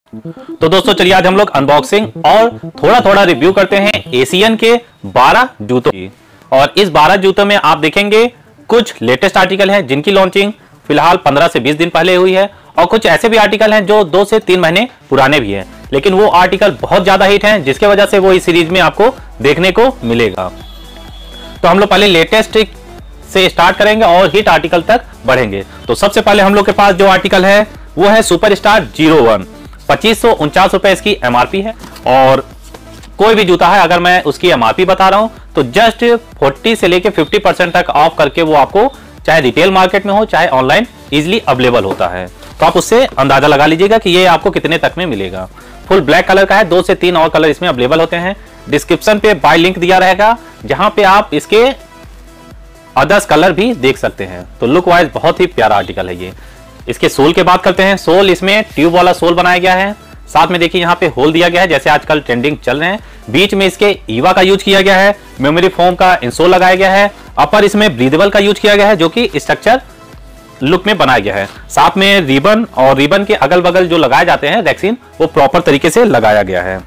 तो दोस्तों चलिए आज हम लोग अनबॉक्सिंग और थोड़ा थोड़ा रिव्यू करते हैं एशियन के 12 जूतों की। और इस 12 जूतों में आप देखेंगे कुछ लेटेस्ट आर्टिकल हैं जिनकी लॉन्चिंग फिलहाल 15 से 20 दिन पहले हुई है, और कुछ ऐसे भी आर्टिकल हैं जो 2 से 3 महीने पुराने भी हैं, लेकिन वो आर्टिकल बहुत ज्यादा हिट हैं जिसके वजह से वो इस सीरीज में आपको देखने को मिलेगा। तो हम लोग पहले लेटेस्ट से स्टार्ट करेंगे और हिट आर्टिकल तक बढ़ेंगे। तो सबसे पहले हम लोग के पास जो आर्टिकल है वो है सुपरस्टार 01। 2549 रुपए इसकी एमआरपी है, और कोई भी जूता है अगर मैं उसकी एमआरपी बता रहा हूं तो जस्ट 40 से लेके 50% तक ऑफ करके वो आपको चाहे रिटेल मार्केट में हो चाहे ऑनलाइन इजीली अवेलेबल होता है। तो आप उससे अंदाजा लगा लीजिएगा कि ये आपको कितने तक में मिलेगा। फुल ब्लैक कलर का है, 2 से 3 और कलर इसमें अवेलेबल होते हैं। डिस्क्रिप्शन पे बाय लिंक दिया रहेगा जहां पे आप इसके अदर्स कलर भी देख सकते हैं। तो लुक वाइज बहुत ही प्यारा आर्टिकल है ये। इसके सोल की बात करते हैं। सोल इसमें ट्यूब वाला सोल बनाया गया है, साथ में देखिए यहाँ पे होल दिया गया है जैसे आजकल ट्रेंडिंग चल रहे हैं। बीच में इसके ईवा का यूज किया गया है, मेमोरी फोम का इंसोल लगाया गया है। अपर इसमें ब्रीदेबल का यूज किया गया है जो कि स्ट्रक्चर लुक में बनाया गया है। साथ में रिबन और रिबन के अगल बगल जो लगाए जाते हैं रैक्सीन, वो प्रॉपर तरीके से लगाया गया है।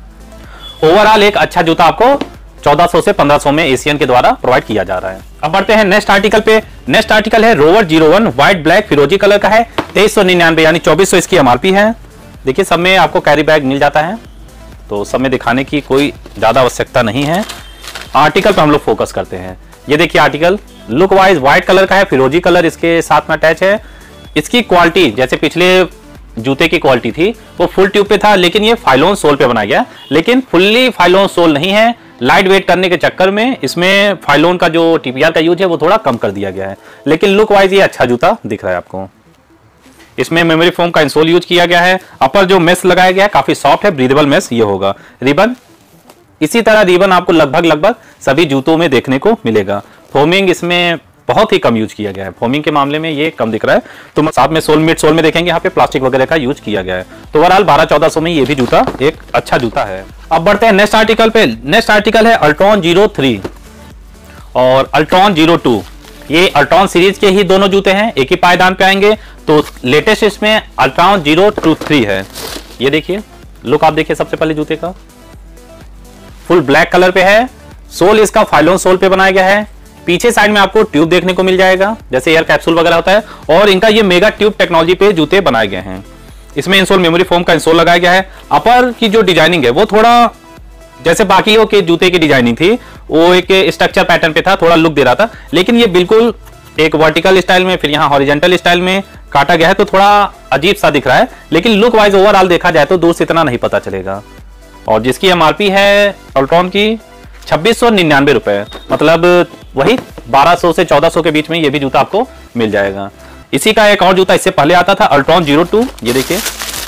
ओवरऑल एक अच्छा जूता आपको 1400 से 1500 में एशियन के द्वारा प्रोवाइड किया जा रहा है। अब बढ़ते हैं नेक्स्ट आर्टिकल पे। नेक्स्ट आर्टिकल है रोवर 01 व्हाइट ब्लैक फिरोजी कलर का है। 2399 यानी 2400 इसकी एमआरपी है। देखिए सब में आपको कैरी बैग मिल जाता है, तो सब में दिखाने की कोई ज्यादा आवश्यकता नहीं है। आर्टिकल पे हम लोग फोकस करते हैं। ये देखिए article look wise white colour का है, फिरोजी कलर इसके साथ में अटैच है। इसकी क्वालिटी जैसे पिछले जूते की क्वालिटी थी वो फुल ट्यूब पे था, लेकिन ये फाइलोन सोल पे बनाया गया, लेकिन फुल्ली फाइलोन सोल नहीं है। लाइट वेट करने के चक्कर में इसमें फाइलोन का जो टीपीआर का यूज है वो थोड़ा कम कर दिया गया है, लेकिन लुक वाइज ये अच्छा जूता दिख रहा है आपको। इसमें मेमोरी फोम का इंसोल यूज किया गया है। अपर जो मेस लगाया गया है काफी सॉफ्ट है, ब्रीदेबल मेस ये होगा। रिबन इसी तरह रिबन आपको लगभग सभी जूतों में देखने को मिलेगा। फोमिंग इसमें बहुत ही कम यूज किया गया है, फोमिंग के मामले में ये कम दिख रहा है। तो साथ में सोल मिड सोल में देखेंगे यहाँ पे प्लास्टिक वगैरह का यूज किया गया है। तो ओवरऑल 1200-1400 में ये भी जूता एक अच्छा जूता है। अब बढ़ते हैं नेक्स्ट आर्टिकल पे। नेक्स्ट आर्टिकल है अल्ट्रॉन 03 और अल्ट्रॉन 02। ये अल्ट्रॉन सीरीज के ही दोनों जूते हैं, एक ही पायदान पे आएंगे। तो लेटेस्ट इसमें अल्ट्रॉन 023 है। ये देखिए लुक आप देखिए सबसे पहले जूते का, फुल ब्लैक कलर पे है। सोल इसका फाइलोन सोल पे बनाया गया है। पीछे साइड में आपको ट्यूब देखने को मिल जाएगा जैसे एयर कैप्सूल वगैरह होता है, और इनका ये मेगा ट्यूब टेक्नोलॉजी पे जूते बनाए गए हैं। इसमें इंसोल मेमोरी फोम का इंसोल लगाया गया है। अपर की जो डिजाइनिंग है वो थोड़ा जैसे बाकियों के जूते की डिजाइनिंग थी वो एक स्ट्रक्चर पैटर्न पे था, थोड़ा लुक दे रहा था, लेकिन ये बिल्कुल एक वर्टिकल स्टाइल में फिर यहाँ हॉरिजॉन्टल स्टाइल में काटा गया है, तो थोड़ा अजीब सा दिख रहा है। लेकिन लुक वाइज ओवरऑल देखा जाए तो दूर से इतना नहीं पता चलेगा। और जिसकी एमआरपी है अल्ट्रॉन की 2699 रुपए, मतलब वही 1200 से 1400 के बीच में ये भी जूता आपको मिल जाएगा। इसी का एक और जूता इससे पहले आता था अल्ट्रॉन 02। ये देखिए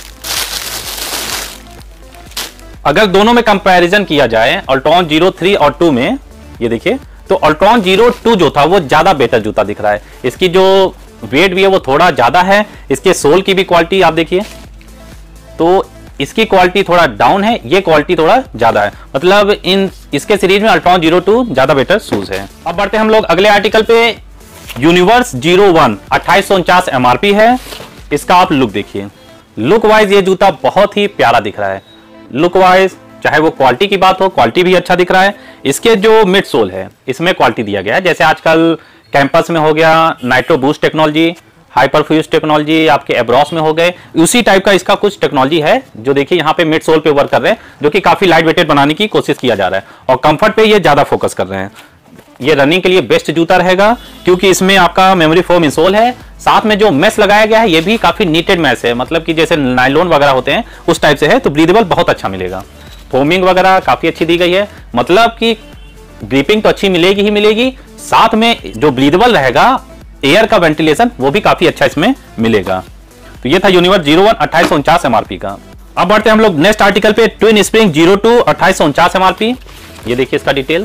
अगर दोनों में कंपैरिजन किया जाए अल्ट्रॉन 03 और 2 में, ये देखिए तो अल्ट्रॉन 02 जो था वो ज्यादा बेटर जूता दिख रहा है। इसकी जो वेट भी है वो थोड़ा ज्यादा है। इसके सोल की भी क्वालिटी आप देखिए तो इसकी क्वालिटी थोड़ा डाउन है, ये क्वालिटी थोड़ा ज्यादा है, मतलब इसके सीरीज में अल्ट्रॉन 02 ज्यादा बेटर शूज है। अब बढ़ते हैं हम लोग अगले आर्टिकल पे। यूनिवर्स 01 2849 एमआरपी है। इसका आप लुक देखिए, लुक वाइज ये जूता बहुत ही प्यारा दिख रहा है। लुक वाइज चाहे वो क्वालिटी की बात हो, क्वालिटी भी अच्छा दिख रहा है। इसके जो मिड सोल है इसमें क्वालिटी दिया गया है, जैसे आजकल कैंपस में हो गया nitro boost technology, hyperfuse technology आपके एब्रॉस में हो गए, उसी टाइप का इसका कुछ टेक्नोलॉजी है जो देखिए यहाँ पे मिड सोल पे वर्क कर रहे हैं, जो कि काफी लाइट वेटेड बनाने की कोशिश किया जा रहा है, और कंफर्ट पे ये ज्यादा फोकस कर रहे हैं। ये रनिंग के लिए बेस्ट जूता रहेगा क्योंकि इसमें आपका मेमोरी फोम इंसोल है। साथ में जो मेस लगाया गया है ये भी काफी नीटेड मेस है, मतलब कि जैसे नायलॉन वगैरह होते हैं उस टाइप से है, तो ब्रीदेबल बहुत अच्छा मिलेगा। फोमिंग वगैरह काफी अच्छी दी गई है, मतलब कि ग्रिपिंग तो अच्छी मिलेगी ही मिलेगी, साथ में जो ब्रीदेबल रहेगा एयर का वेंटिलेशन वो भी काफी अच्छा इसमें मिलेगा। तो ये था यूनिवर्स 01 2849 एमआरपी का। अब बढ़ते हैं हम लोग नेक्स्ट आर्टिकल पे। Twin spring 02 2849 MRP. ये देखिए इसका डिटेल,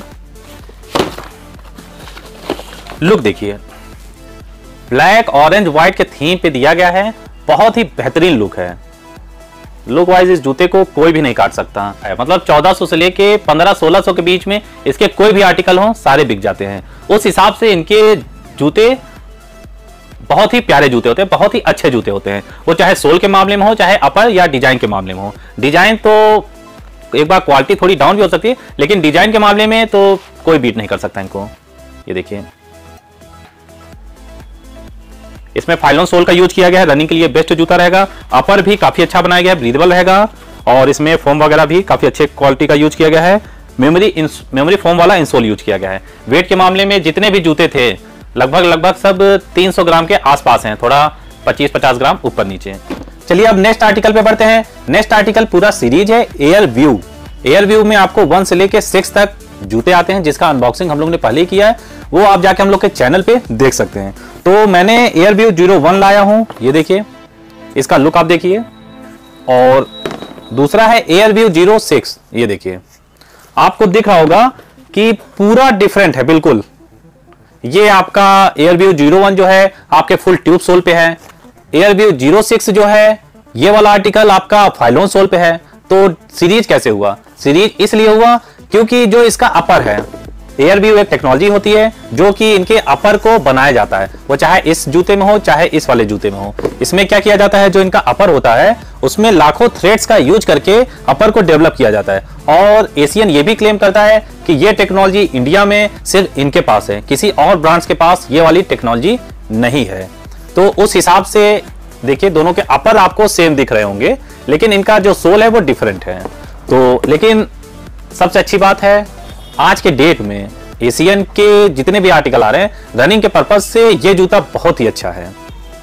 लुक देखिए ब्लैक ऑरेंज व्हाइट के थीम पे दिया गया है, बहुत ही बेहतरीन लुक है। लुक वाइज इस जूते को कोई भी नहीं काट सकता, मतलब 1400 से लेके 1500-1600 के बीच में इसके कोई भी आर्टिकल हो सारे बिक जाते हैं। उस हिसाब से इनके जूते बहुत ही प्यारे जूते होते हैं, बहुत ही अच्छे जूते होते हैं, वो चाहे सोल के मामले में हो, चाहे अपर या डिजाइन के मामले में हो। डिजाइन तो एक बार क्वालिटी थोड़ी डाउन भी हो सकती है, लेकिन डिजाइन के मामले में तो कोई बीट नहीं कर सकता इनको। ये देखिए, इसमें फाइलोन सोल का यूज किया गया है, रनिंग के लिए बेस्ट जूता रहेगा। अपर भी काफी अच्छा बनाया गया है, ब्रीदेबल रहेगा, और इसमें फोम वगैरह भी काफी अच्छे क्वालिटी का यूज किया गया है। मेमोरी फोम वाला इंसोल यूज किया गया है। वेट के मामले में जितने भी जूते थे लगभग सब 300 ग्राम के आसपास हैं, थोड़ा 25-50 ग्राम ऊपर नीचे। चलिए अब नेक्स्ट आर्टिकल पे बढ़ते हैं। नेक्स्ट आर्टिकल पूरा सीरीज है एयर व्यू। एयर व्यू में आपको 1 से लेके 6 तक जूते आते हैं, जिसका अनबॉक्सिंग हम लोग ने पहले ही किया है, वो आप जाके हम लोग के चैनल पे देख सकते हैं। तो मैंने एयर व्यू 01 लाया हूं, ये देखिए, इसका लुक आप देखिए। और दूसरा है एयर व्यू 06, ये देखिए, आपको दिख रहा होगा कि पूरा डिफरेंट है बिल्कुल। ये आपका एयर व्यू 01 जो है आपके फुल ट्यूब सोल पे है। एयर व्यू 06 जो है ये वाला आर्टिकल आपका फाइलोन सोल पे है। तो सीरीज कैसे हुआ? सीरीज इसलिए हुआ क्योंकि जो इसका अपर है, एयर व्यू एक टेक्नोलॉजी होती है जो कि इनके अपर को बनाया जाता है, वो चाहे इस जूते में हो चाहे इस वाले जूते में हो। इसमें क्या किया जाता है, जो इनका अपर होता है उसमें लाखों थ्रेड्स का यूज करके अपर को डेवलप किया जाता है। और एशियन ये भी क्लेम करता है कि ये टेक्नोलॉजी इंडिया में सिर्फ इनके पास है, किसी और ब्रांड्स के पास ये वाली टेक्नोलॉजी नहीं है। तो उस हिसाब से देखिए, दोनों के अपर आपको सेम दिख रहे होंगे, लेकिन इनका जो सोल है वो डिफरेंट है। तो लेकिन सबसे अच्छी बात है, आज के डेट में एशियन के जितने भी आर्टिकल आ रहे हैं रनिंग के पर्पज से ये जूता बहुत ही अच्छा है।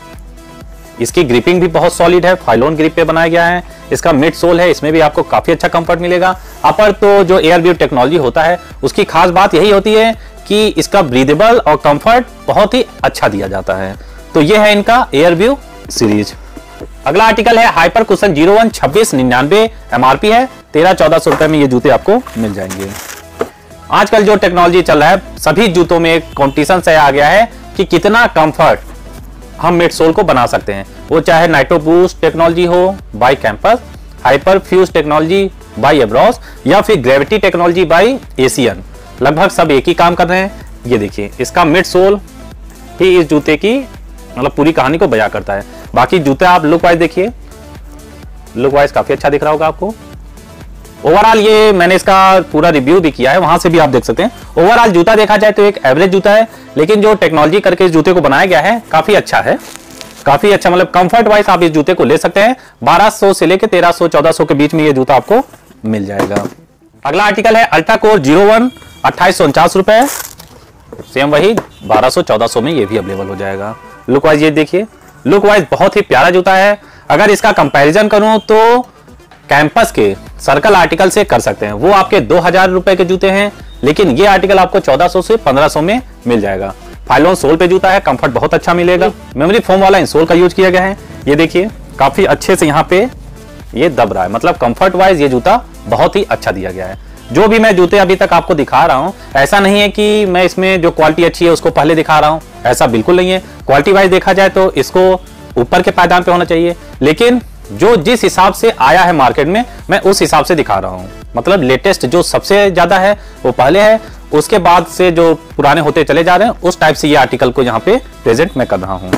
इसकी ग्रिपिंग भी बहुत सॉलिड है, फाइलोन ग्रिप पे बनाया गया है। इसका मिड सोल है, इसमें भी आपको काफी अच्छा कंफर्ट मिलेगा। अपर तो जो एयर व्यू टेक्नोलॉजी होता है उसकी खास बात यही होती है कि इसका ब्रीदेबल और कंफर्ट बहुत ही अच्छा दिया जाता है। तो ये है इनका एयर व्यू सीरीज। अगला आर्टिकल है हाइपर कुशन 01 2699 एमआरपी है। 1300-1400 रुपए में ये जूते आपको मिल जाएंगे। आजकल जो टेक्नोलॉजी चल रहा है, सभी जूतों में कंपटीशन से आ गया है कि कितना कंफर्ट हम मिड सोल को बना सकते हैं। वो चाहे नाइट्रो बूस्ट टेक्नोलॉजी हो by Campus, hyper fuse technology by Abros, या फिर ग्रेविटी टेक्नोलॉजी बाय एशियन, लगभग सब एक ही काम कर रहे हैं। ये देखिए, इसका मिड सोल ही इस जूते की मतलब पूरी कहानी को बयां करता है। बाकी जूते आप लुक वाइज देखिए, लुक वाइज काफी अच्छा दिख रहा होगा आपको। ओवरऑल ये मैंने इसका पूरा रिव्यू भी किया है, वहां से भी आप देख सकते हैं। ओवरऑल जूता देखा जाए तो एक एवरेज जूता है, लेकिन जो टेक्नोलॉजी करके इस जूते को बनाया गया है काफी अच्छा है, काफी अच्छा। मतलब कंफर्ट वाइज आप इस जूते को ले सकते हैं। 1200 से लेकर 1300-1400 के बीच में ये जूता आपको मिल जाएगा। अगला आर्टिकल है अल्ट्रा कोर 01 2849 रुपए, सेम वही 1200-1400 में ये भी अवेलेबल हो जाएगा। लुक वाइज ये देखिए, लुक वाइज बहुत ही प्यारा जूता है। अगर इसका कंपैरिजन करूं तो कैंपस के सर्कल आर्टिकल से कर सकते हैं, वो आपके 2000 रुपए के जूते हैं, लेकिन ये आर्टिकल आपको 1400 से 1500 में मिल जाएगा। फाइलोन सोल पे जूता है, कंफर्ट बहुत अच्छा मिलेगा। मेमोरी फोम वाला इंसोल का यूज किया गया है। ये देखिए, काफी अच्छे से यहाँ पे ये दब रहा है, मतलब कंफर्ट वाइज ये जूता बहुत ही अच्छा दिया गया है। जो भी मैं जूते अभी तक आपको दिखा रहा हूं, ऐसा नहीं है कि मैं इसमें जो क्वालिटी अच्छी है उसको पहले दिखा रहा हूं, ऐसा बिल्कुल नहीं है। क्वालिटी वाइज देखा जाए तो इसको ऊपर के पायदान पे होना चाहिए, लेकिन जो जिस हिसाब से आया है मार्केट में मैं उस हिसाब से दिखा रहा हूं। मतलब लेटेस्ट जो सबसे ज्यादा है वो पहले है, उसके बाद से जो पुराने होते चले जा रहे हैं उस टाइप से ये आर्टिकल को यहाँ पे प्रेजेंट मैं कर रहा हूं।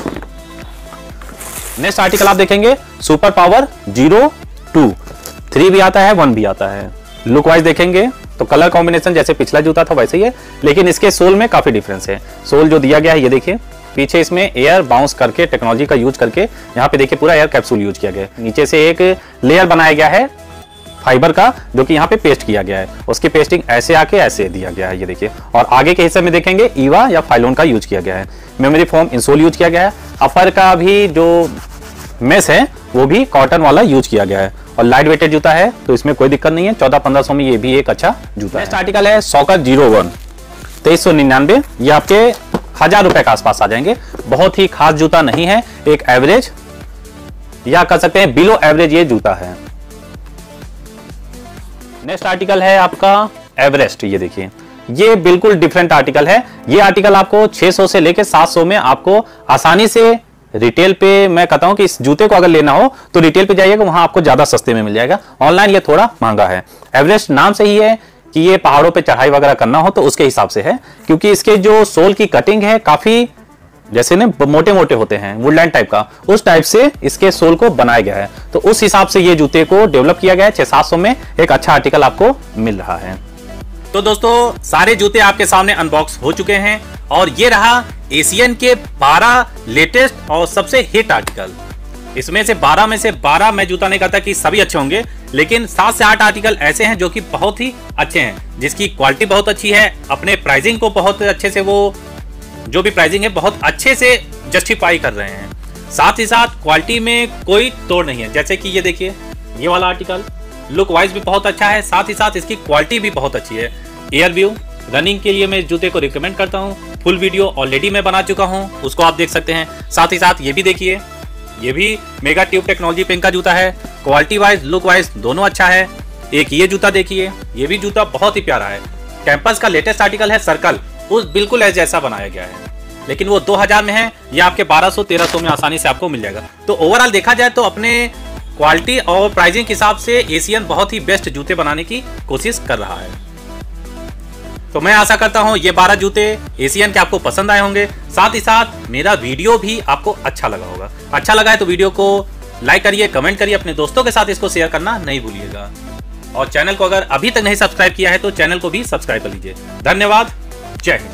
नेक्स्ट आर्टिकल आप देखेंगे सुपर पावर 02, 3 भी आता है 1 भी आता है। लुक वाइज देखेंगे तो कलर कॉम्बिनेशन जैसे पिछला जूता था वैसे ही है, लेकिन इसके सोल में काफी डिफरेंस है। सोल जो दिया गया है ये देखिए, पीछे इसमें एयर बाउंस करके टेक्नोलॉजी का यूज करके यहाँ पे देखिए पूरा एयर कैप्सूल यूज किया गया है। नीचे से एक लेयर बनाया गया है फाइबर का, जो कि यहाँ पे पेस्ट किया गया है। उसकी पेस्टिंग ऐसे आके ऐसे दिया गया है, ये देखिए। और आगे के हिस्से में देखेंगे ईवा या फाइलोन का यूज किया गया है। मेमोरी फोम इंसोल यूज किया गया है। अपर का भी जो मेस है वो भी कॉटन वाला यूज किया गया है, और लाइट वेटेड जूता है तो इसमें कोई दिक्कत नहीं है। 1400-1500 में ये भी एक अच्छा जूता है। नेक्स्ट आर्टिकल है सॉकर 01 2399, ये आपके 1000 रुपए के आसपास आ जाएंगे। बहुत ही खास जूता नहीं है, एक एवरेज या कह सकते हैं बिलो एवरेज ये जूता है। नेक्स्ट आर्टिकल है आपका एवरेस्ट, ये देखिए, ये बिल्कुल डिफरेंट आर्टिकल है। ये आर्टिकल आपको 600 से लेकर 700 में आपको आसानी से रिटेल पे, मैं कहता हूं कि इस जूते को अगर लेना हो तो रिटेल पे जाइएगा, वहां आपको ज्यादा सस्ते में मिल जाएगा। ऑनलाइन ये थोड़ा महंगा है। एवरेस्ट नाम से ही है कि ये पहाड़ों पे चढ़ाई वगैरह करना हो तो उसके हिसाब से है, क्योंकि इसके जो सोल की कटिंग है काफी जैसे ना मोटे मोटे होते हैं वुडलैंड टाइप का, उस टाइप से इसके सोल को बनाया गया है। तो उस हिसाब से ये जूते को डेवलप किया गया है। 600-700 में एक अच्छा आर्टिकल आपको मिल रहा है। तो दोस्तों सारे जूते आपके सामने अनबॉक्स हो चुके हैं और ये रहा एशियन के 12 लेटेस्ट और सबसे हिट आर्टिकल। इसमें से 12 में से 12 मैं जूता नहीं कहता कि सभी अच्छे होंगे, लेकिन 7 से 8 आर्टिकल ऐसे हैं जो कि बहुत ही अच्छे हैं, जिसकी क्वालिटी बहुत अच्छी है। अपने प्राइसिंग को बहुत अच्छे से वो जो भी प्राइसिंग है बहुत अच्छे से जस्टिफाई कर रहे हैं। साथ ही साथ क्वालिटी में कोई तोड़ नहीं है। जैसे कि ये देखिए, ये वाला आर्टिकल लुक वाइज भी बहुत अच्छा है, साथ ही साथ इसकी क्वालिटी भी बहुत अच्छी है। एयर व्यू रनिंग के लिए मैं इस जूते को रिकमेंड करता हूँ। फुल वीडियो ऑलरेडी मैं बना चुका हूँ, उसको आप देख सकते हैं। साथ ही साथ ये भी देखिए, ये भी मेगा ट्यूब टेक्नोलॉजी पिन का जूता है। क्वालिटी वाइज लुक वाइज दोनों अच्छा है। एक ये जूता देखिए, ये भी जूता बहुत ही प्यारा है। कैंपस का लेटेस्ट आर्टिकल है सर्कल, उस बिल्कुल ऐसे जैसा बनाया गया है, लेकिन वो 2000 में है, ये आपके 1200-1300 में आसानी से आपको मिल जाएगा। तो ओवरऑल देखा जाए तो अपने क्वालिटी और प्राइसिंग के हिसाब से एशियन बहुत ही बेस्ट जूते बनाने की कोशिश कर रहा है। तो मैं आशा करता हूं ये 12 जूते एशियन के आपको पसंद आए होंगे। साथ ही साथ मेरा वीडियो भी आपको अच्छा लगा होगा। अच्छा लगा है तो वीडियो को लाइक करिए, कमेंट करिए, अपने दोस्तों के साथ इसको शेयर करना नहीं भूलिएगा। और चैनल को अगर अभी तक नहीं सब्सक्राइब किया है तो चैनल को भी सब्सक्राइब कर लीजिए। धन्यवाद, जय हिंद।